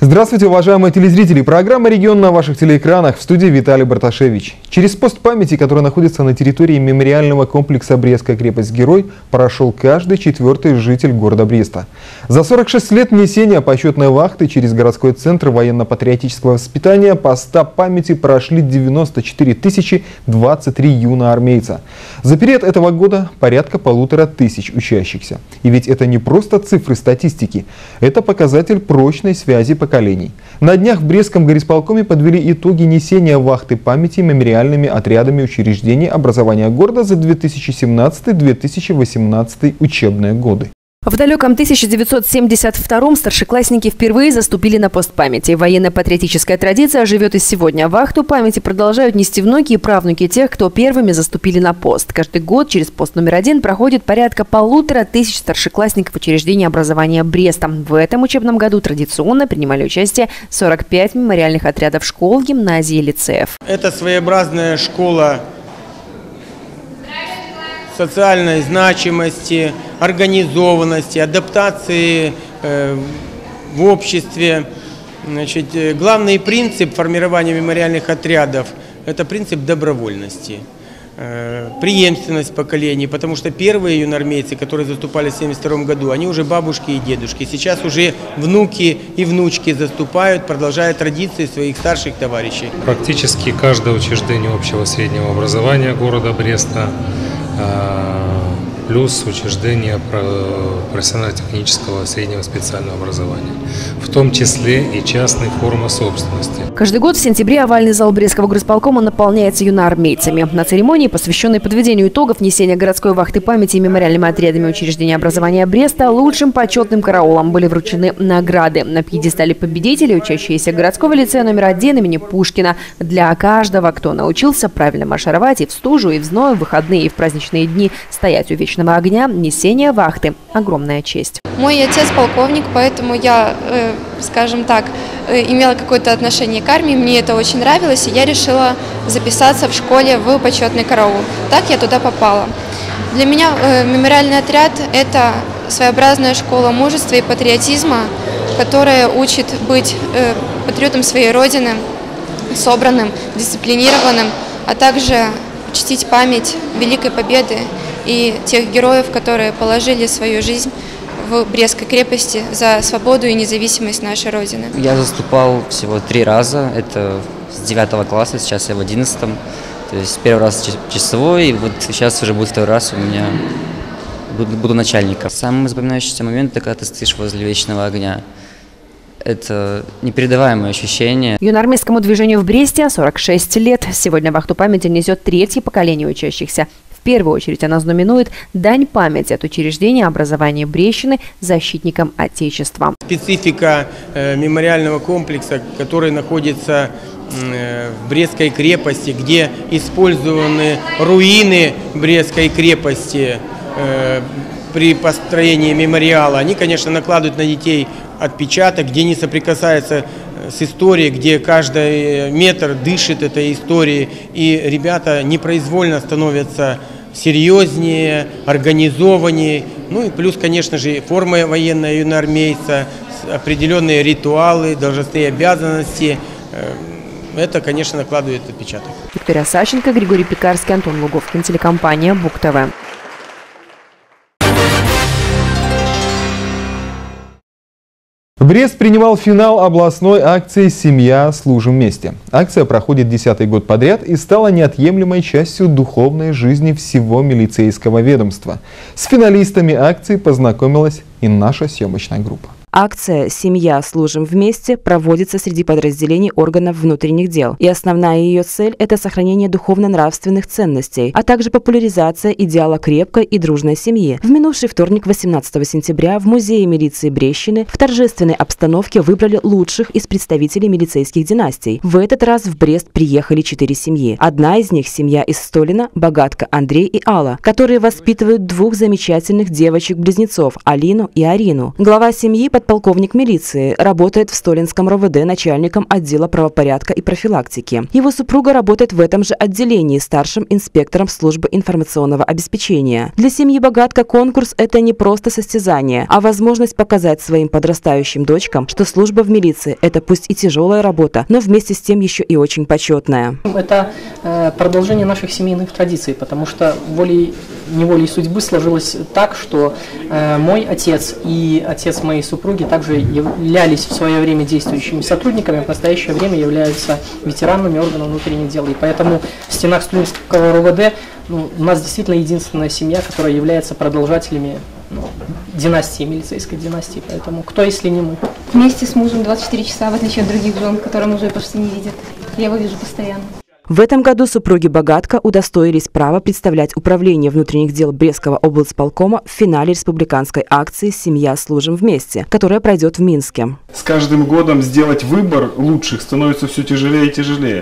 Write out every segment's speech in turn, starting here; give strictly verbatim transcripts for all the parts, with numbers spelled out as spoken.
Здравствуйте, уважаемые телезрители! Программа «Регион» на ваших телеэкранах. В студии Виталий Барташевич. Через пост памяти, который находится на территории мемориального комплекса «Брестская крепость-герой», прошел каждый четвертый житель города Бреста. За сорок шесть лет несения почетной вахты через городской центр военно-патриотического воспитания поста памяти прошли девяносто четыре тысячи двадцать три юноармейца. За период этого года порядка полутора тысяч учащихся. И ведь это не просто цифры статистики, это показатель прочной связи поколений. На днях в Брестском горисполкоме подвели итоги несения вахты памяти мемориальными отрядами учреждений образования города за две тысячи семнадцатый — две тысячи восемнадцатый учебные годы. В далеком тысяча девятьсот семьдесят втором старшеклассники впервые заступили на пост памяти. Военно-патриотическая традиция живет и сегодня. Вахту памяти продолжают нести внуки и правнуки тех, кто первыми заступили на пост. Каждый год через пост номер один проходит порядка полутора тысяч старшеклассников учреждений образования Бреста. В этом учебном году традиционно принимали участие сорок пять мемориальных отрядов школ, гимназий и лицеев. Это своеобразная школа социальной значимости, организованности, адаптации э, в обществе. Значит, главный принцип формирования мемориальных отрядов – это принцип добровольности, э, преемственность поколений, потому что первые юноармейцы, которые заступали в семьдесят втором году, они уже бабушки и дедушки. Сейчас уже внуки и внучки заступают, продолжая традиции своих старших товарищей. Практически каждое учреждение общего среднего образования города Бреста плюс учреждение профессионально-технического среднего специального образования, в том числе и частные формы собственности. Каждый год в сентябре овальный зал Брестского горисполкома наполняется юноармейцами. На церемонии, посвященной подведению итогов несения городской вахты памяти мемориальными отрядами учреждения образования Бреста, лучшим почетным караулам были вручены награды. На пьедестале победителей учащиеся городского лицея номер один имени Пушкина. Для каждого, кто научился правильно маршировать и в стужу, и в зной, в выходные, и в праздничные дни стоять у вечного огня, несение вахты – огромная честь. Мой отец полковник, поэтому я, э, скажем так, э, имела какое-то отношение к армии, мне это очень нравилось, и я решила записаться в школе в почетный караул. Так я туда попала. Для меня э, мемориальный отряд – это своеобразная школа мужества и патриотизма, которая учит быть э, патриотом своей родины, собранным, дисциплинированным, а также чтить память Великой Победы и тех героев, которые положили свою жизнь в Брестской крепости за свободу и независимость нашей Родины. Я заступал всего три раза, это с девятого класса, сейчас я в одиннадцатом. То есть первый раз часовой, и вот сейчас уже будет второй раз у меня, буду, буду начальником. Самый запоминающийся момент – это когда ты стоишь возле вечного огня. Это непередаваемое ощущение. Юноармейскому движению в Бресте сорок шесть лет. Сегодня вахту памяти несет третье поколение учащихся. В первую очередь она знаменует дань памяти от учреждения образования Брестщины защитникам Отечества. Специфика э, мемориального комплекса, который находится э, в Брестской крепости, где использованы руины Брестской крепости э, при построении мемориала, они, конечно, накладывают на детей отпечаток, где не соприкасается с историей, где каждый метр дышит этой историей, и ребята непроизвольно становятся серьезнее, организованнее. Ну и плюс, конечно же, форма военная юноармейца, определенные ритуалы, должностные обязанности. Это, конечно, накладывает отпечаток. Виктория Сащенко, Григорий Пекарский, Антон Луговкин, телекомпания БугТВ. Брест принимал финал областной акции «Семья. Служим вместе». Акция проходит десятый год подряд и стала неотъемлемой частью духовной жизни всего милицейского ведомства. С финалистами акции познакомилась и наша съемочная группа. Акция «Семья. Служим вместе» проводится среди подразделений органов внутренних дел. И основная ее цель – это сохранение духовно-нравственных ценностей, а также популяризация идеала крепкой и дружной семьи. В минувший вторник, восемнадцатого сентября, в Музее милиции Брестщины в торжественной обстановке выбрали лучших из представителей милицейских династий. В этот раз в Брест приехали четыре семьи. Одна из них – семья из Столина, Богатка Андрей и Алла, которые воспитывают двух замечательных девочек-близнецов – Алину и Арину. Глава семьи под подполковник милиции, работает в Столинском РОВД начальником отдела правопорядка и профилактики. Его супруга работает в этом же отделении старшим инспектором службы информационного обеспечения. Для семьи Богатко конкурс – это не просто состязание, а возможность показать своим подрастающим дочкам, что служба в милиции – это пусть и тяжелая работа, но вместе с тем еще и очень почетная. Это э, продолжение наших семейных традиций, потому что волей-неволей судьбы сложилось так, что э, мой отец и отец моей супруги также являлись в свое время действующими сотрудниками, в настоящее время являются ветеранами органов внутренних дел. И поэтому в стенах Столинского РОВД ну, у нас действительно единственная семья, которая является продолжателями ну, династии, милицейской династии. Поэтому кто, если не мы? Вместе с мужем двадцать четыре часа, в отличие от других жен, которые мужа почти не видят. Я его вижу постоянно. В этом году супруги Богатко удостоились права представлять Управление внутренних дел Брестского облсполкома в финале республиканской акции «Семья. Служим вместе», которая пройдет в Минске. С каждым годом сделать выбор лучших становится все тяжелее и тяжелее.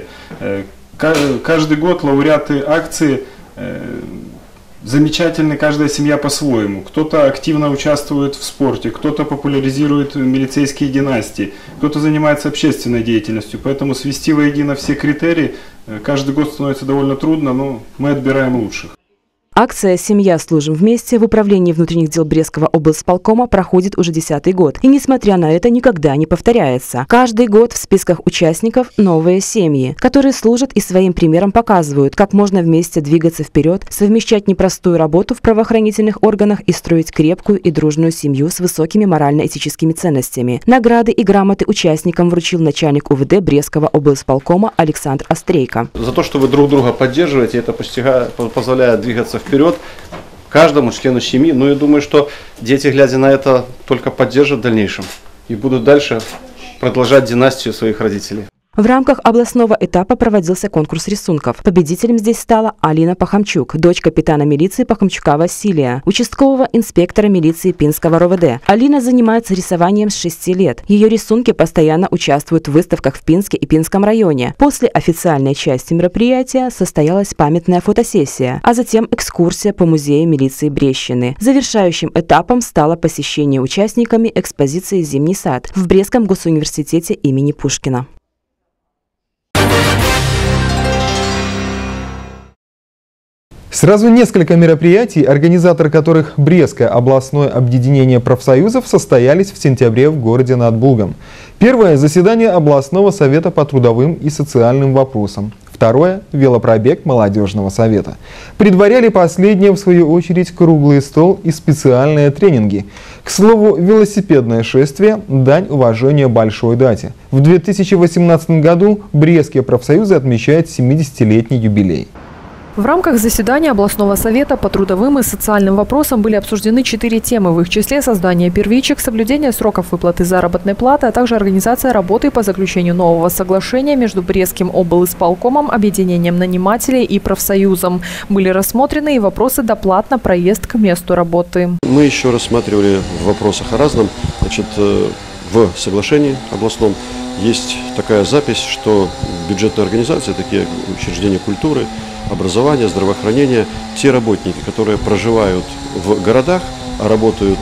Каждый год лауреаты акции замечательны, каждая семья по-своему. Кто-то активно участвует в спорте, кто-то популяризирует милицейские династии, кто-то занимается общественной деятельностью. Поэтому свести воедино все критерии каждый год становится довольно трудно, но мы отбираем лучших. Акция «Семья. Служим вместе» в Управлении внутренних дел Брестского облсполкома проходит уже десятый год. И, несмотря на это, никогда не повторяется. Каждый год в списках участников новые семьи, которые служат и своим примером показывают, как можно вместе двигаться вперед, совмещать непростую работу в правоохранительных органах и строить крепкую и дружную семью с высокими морально-этическими ценностями. Награды и грамоты участникам вручил начальник УВД Брестского облсполкома Александр Острейко. За то, что вы друг друга поддерживаете, это позволяет двигаться вперед каждому члену семьи. Ну, я думаю, что дети, глядя на это, только поддержат в дальнейшем и будут дальше продолжать династию своих родителей. В рамках областного этапа проводился конкурс рисунков. Победителем здесь стала Алина Пахамчук, дочь капитана милиции Пахамчука Василия, участкового инспектора милиции Пинского РОВД. Алина занимается рисованием с шести лет. Ее рисунки постоянно участвуют в выставках в Пинске и Пинском районе. После официальной части мероприятия состоялась памятная фотосессия, а затем экскурсия по музею милиции Брестщины. Завершающим этапом стало посещение участниками экспозиции «Зимний сад» в Брестском госуниверситете имени Пушкина. Сразу несколько мероприятий, организаторы которых Брестское областное объединение профсоюзов, состоялись в сентябре в городе над Булгом. Первое – заседание областного совета по трудовым и социальным вопросам. Второе – велопробег молодежного совета. Предваряли последнее, в свою очередь, круглый стол и специальные тренинги. К слову, велосипедное шествие – дань уважения большой дате. В две тысячи восемнадцатом году Брестские профсоюзы отмечают семидесятилетний юбилей. В рамках заседания областного совета по трудовым и социальным вопросам были обсуждены четыре темы, в их числе создание первичек, соблюдение сроков выплаты заработной платы, а также организация работы по заключению нового соглашения между Брестским облисполкомом, объединением нанимателей и профсоюзом. Были рассмотрены и вопросы доплат на проезд к месту работы. Мы еще рассматривали в вопросах о разном. Значит, в соглашении областном есть такая запись, что бюджетные организации, такие учреждения культуры, образования, здравоохранения, те работники, которые проживают в городах, а работают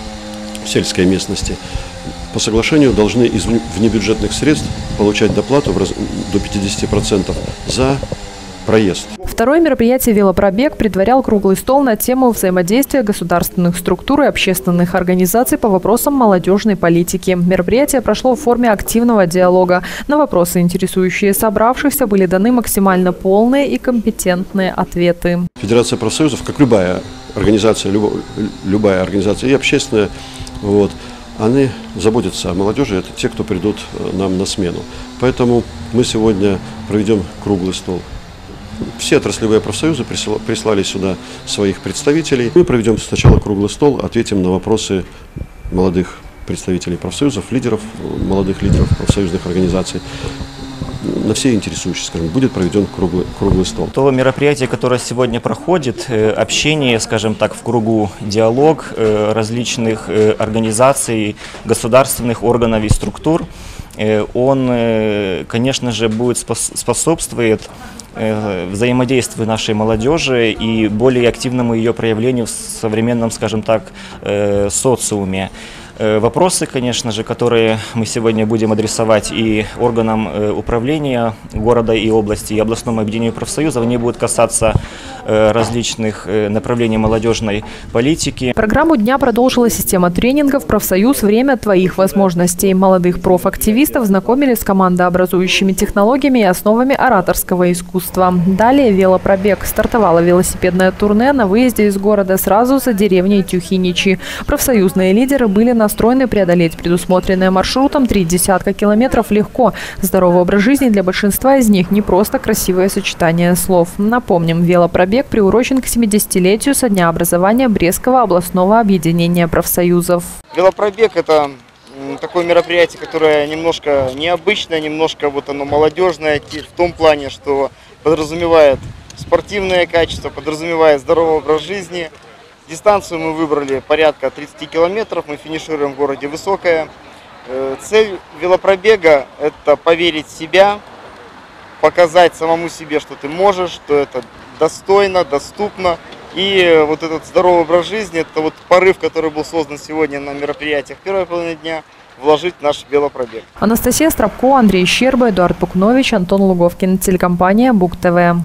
в сельской местности, по соглашению должны из внебюджетных средств получать доплату до пятидесяти процентов за проезд. Второе мероприятие «Велопробег» предварял круглый стол на тему взаимодействия государственных структур и общественных организаций по вопросам молодежной политики. Мероприятие прошло в форме активного диалога. На вопросы, интересующие собравшихся, были даны максимально полные и компетентные ответы. Федерация профсоюзов, как любая организация, любая организация и общественная, вот, они заботятся о молодежи, это те, кто придут нам на смену. Поэтому мы сегодня проведем круглый стол. Все отраслевые профсоюзы прислали сюда своих представителей. Мы проведем сначала круглый стол, ответим на вопросы молодых представителей профсоюзов, лидеров, молодых лидеров профсоюзных организаций. На все интересующие, скажем, будет проведен круглый, круглый стол. То мероприятие, которое сегодня проходит, общение, скажем так, в кругу, диалог различных организаций, государственных органов и структур, он, конечно же, будет способствовать взаимодействию нашей молодежи и более активному ее проявлению в современном, скажем так, социуме. Вопросы, конечно же, которые мы сегодня будем адресовать и органам управления города и области, и областному объединению профсоюзов, они будут касаться различных направлений молодежной политики. Программу дня продолжила система тренингов «Профсоюз. Время твоих возможностей». Молодых профактивистов знакомили с командообразующими технологиями и основами ораторского искусства. Далее велопробег. Стартовало велосипедное турне на выезде из города сразу за деревней Тюхиничи. Профсоюзные лидеры были настроены преодолеть предусмотренное маршрутом три десятка километров легко. Здоровый образ жизни для большинства из них не просто красивое сочетание слов. Напомним, велопробег приурочен к семидесятилетию со дня образования Брестского областного объединения профсоюзов. Велопробег – это такое мероприятие, которое немножко необычное, немножко вот оно молодежное в том плане, что подразумевает спортивное качество, подразумевает здоровый образ жизни. Дистанцию мы выбрали порядка тридцати километров, мы финишируем в городе Высокое. Цель велопробега – это поверить в себя, показать самому себе, что ты можешь, что это достойно, доступно. И вот этот здоровый образ жизни – это вот порыв, который был создан сегодня на мероприятиях первой половины дня, вложить в наш велопробег. Анастасия Стропко, Андрей Щерба, Эдуард Пукнович, Антон Луговкин. Телекомпания БугТВ.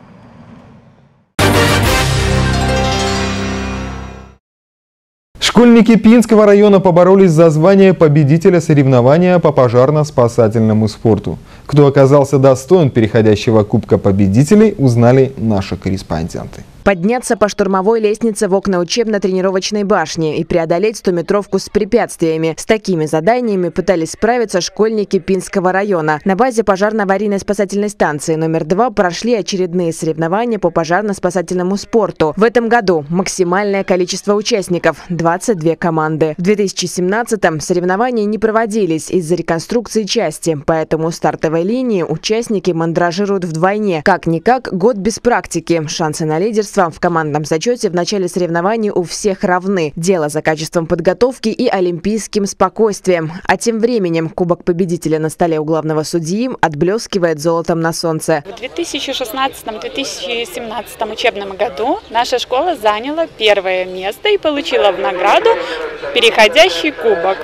Школьники Пинского района поборолись за звание победителя соревнования по пожарно-спасательному спорту. Кто оказался достоин переходящего Кубка победителей, узнали наши корреспонденты. Подняться по штурмовой лестнице в окна учебно-тренировочной башни и преодолеть стометровку с препятствиями. С такими заданиями пытались справиться школьники Пинского района. На базе пожарно-аварийной спасательной станции номер два прошли очередные соревнования по пожарно-спасательному спорту. В этом году максимальное количество участников – двадцать две команды. В две тысячи семнадцатом соревнования не проводились из-за реконструкции части, поэтому стартовой линии участники мандражируют вдвойне. Как-никак год без практики. Шансы на лидерство в командном зачете в начале соревнований у всех равны. Дело за качеством подготовки и олимпийским спокойствием. А тем временем Кубок победителя на столе у главного судьи отблескивает золотом на солнце. В две тысячи шестнадцатом — две тысячи семнадцатом учебном году наша школа заняла первое место и получила в награду переходящий кубок.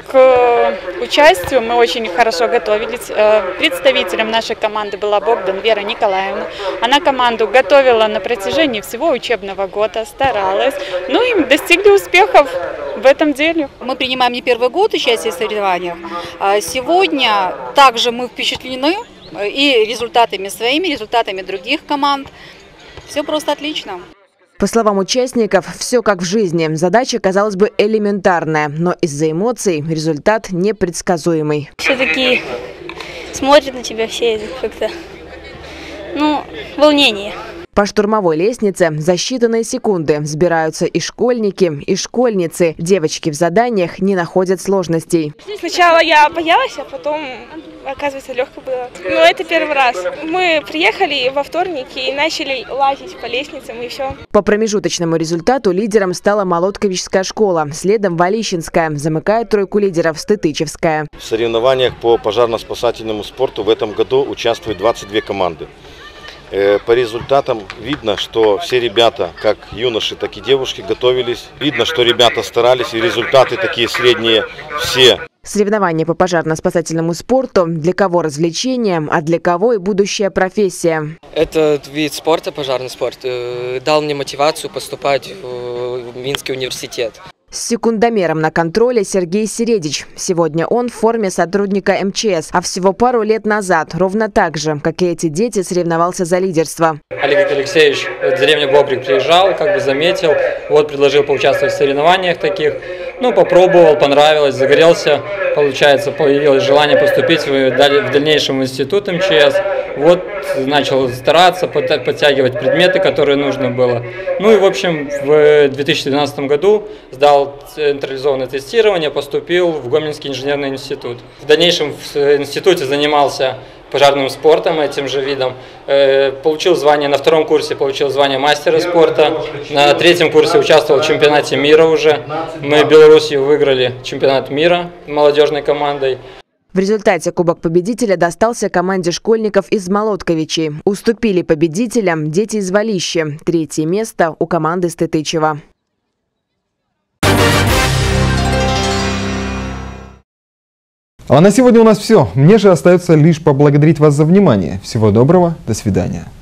К участию мы очень хорошо готовились. Представителем нашей команды была Богдан Вера Николаевна. Она команду готовила на протяжении всего учебного года, старалась. Ну и достигли успехов в этом деле. Мы принимаем не первый год участие в соревнованиях. Сегодня также мы впечатлены и результатами своими, результатами других команд. Все просто отлично. По словам участников, все как в жизни. Задача, казалось бы, элементарная, но из-за эмоций результат непредсказуемый. Все-таки смотрят на тебя все как-то, ну, волнение. По штурмовой лестнице за считанные секунды взбираются и школьники, и школьницы. Девочки в заданиях не находят сложностей. Сначала я боялась, а потом, оказывается, легко было. Но это первый раз. Мы приехали во вторник и начали лазить по лестницам, и все. По промежуточному результату лидером стала Молотковичская школа, следом Валищинская, замыкает тройку лидеров Стытычевская. В соревнованиях по пожарно-спасательному спорту в этом году участвуют двадцать две команды. По результатам видно, что все ребята, как юноши, так и девушки, готовились. Видно, что ребята старались, и результаты такие средние все. Соревнования по пожарно-спасательному спорту – для кого развлечение, а для кого и будущая профессия. Этот вид спорта, пожарный спорт, дал мне мотивацию поступать в Минский университет. С секундомером на контроле Сергей Середич. Сегодня он в форме сотрудника эм че эс, а всего пару лет назад, ровно так же, как и эти дети, соревновался за лидерство. Олег Алексеевич в деревню Бобрик приезжал, как бы заметил, вот предложил поучаствовать в соревнованиях таких. Ну, попробовал, понравилось, загорелся, получается, появилось желание поступить в дальнейшем в институт эм че эс. Вот начал стараться, подтягивать предметы, которые нужно было. Ну и, в общем, в две тысячи двенадцатом году сдал централизованное тестирование, поступил в Гомельский инженерный институт. В дальнейшем в институте занимался пожарным спортом, этим же видом. Получил звание, на втором курсе получил звание мастера спорта. На третьем курсе участвовал в чемпионате мира уже. Мы Белоруссию выиграли чемпионат мира молодежной командой. В результате Кубок победителя достался команде школьников из Молотковичей. Уступили победителям дети из Валища. Третье место у команды Стытычева. А на сегодня у нас все. Мне же остается лишь поблагодарить вас за внимание. Всего доброго, до свидания.